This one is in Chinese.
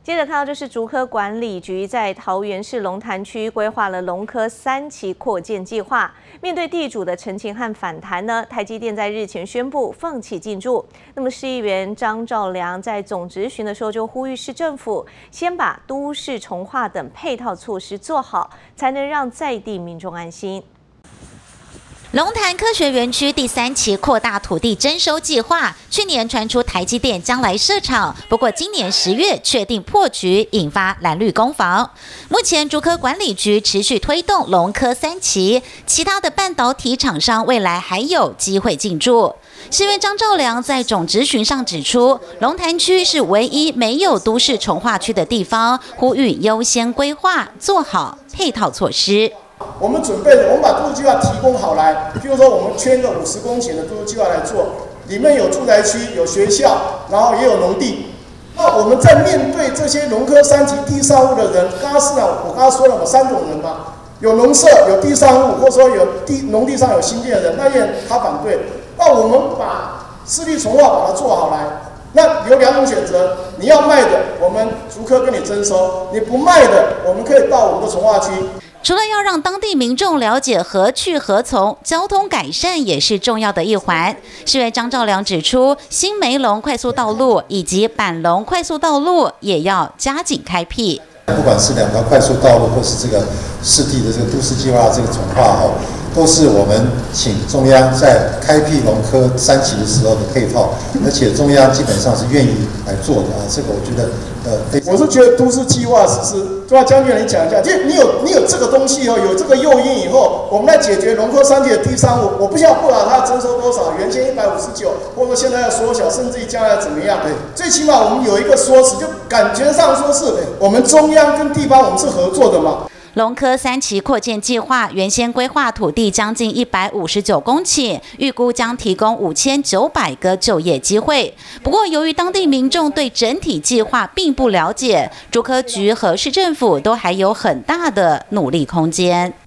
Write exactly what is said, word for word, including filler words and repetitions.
接着看到，这是竹科管理局在桃园市龙潭区规划了龙科三期扩建计划。面对地主的陈情和反弹呢，台积电在日前宣布放弃进驻。那么市议员张兆良在总质询的时候就呼吁市政府先把都市重划等配套措施做好，才能让在地民众安心。 龙潭科学园区第三期扩大土地征收计划，去年传出台积电将来设厂，不过今年十月确定破局，引发蓝绿攻防。目前竹科管理局持续推动龙科三期，其他的半导体厂商未来还有机会进驻。市议员张兆良在总质询上指出，龙潭区是唯一没有都市重划区的地方，呼吁优先规划，做好配套措施。 我们准备，我们把都市计划提供好来，譬如说我们圈个五十公顷的都市计划来做，里面有住宅区、有学校，然后也有农地。那我们在面对这些农科三级地上物的人，刚刚是啊，我刚刚说了，我三种人嘛，有农舍、有地上物，或者说有地农地上有新建的人，那也他反对。那我们把市地重划把它做好来，那有两种选择，你要卖的，我们竹科跟你征收；你不卖的，我们可以到我们的重划区。 除了要让当地民众了解何去何从，交通改善也是重要的一环。市议员张兆良指出，新梅龙快速道路以及板龙快速道路也要加紧开辟。 不管是两条快速道路，或是这个市地的这个都市计划这个重划哦，都是我们请中央在开辟龙科三期的时候的配套，而且中央基本上是愿意来做的啊。这个我觉得，呃， 我是觉得都市计划是是，对吧？将军你讲一下，就你有你有这个东西哦，有这个诱因以后，我们来解决龙科三期的地商物，我不需要不管它征收多少，原先一百五十九，或者说现在要缩小，甚至于将来怎么样，最起码我们有一个说辞，就感觉上说是我们中央跟地方我们是合作的嘛。 龙科三期扩建计划原先规划土地将近一百五十九公顷，预估将提供五千九百个就业机会。不过，由于当地民众对整体计划并不了解，竹科局和市政府都还有很大的努力空间。